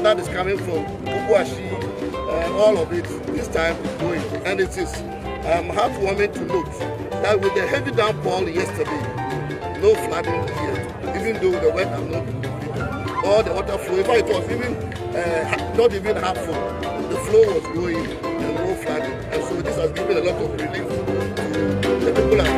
that is coming from Uguashi, all of it, this time is going. And it is heartwarming to note that with the heavy downpour yesterday, no flooding here, even though the weather has not been good. All the water flow, in fact, it was even not even half full. The flow was going and no flooding. And so this has given a lot of relief to the people